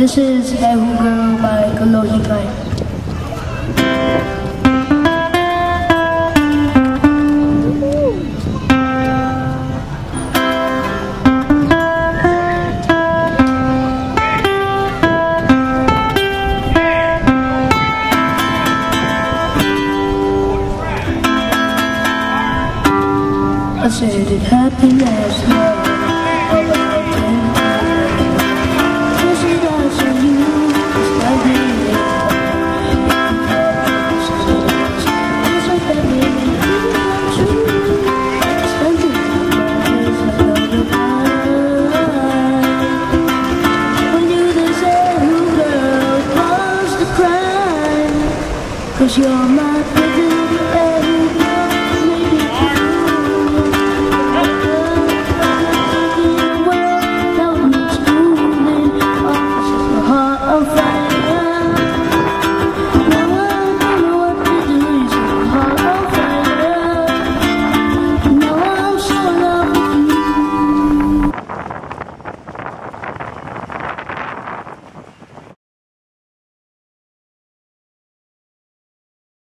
This is Hey Who Girl by Kalohi Kai. I said it happened last night. Cause you're my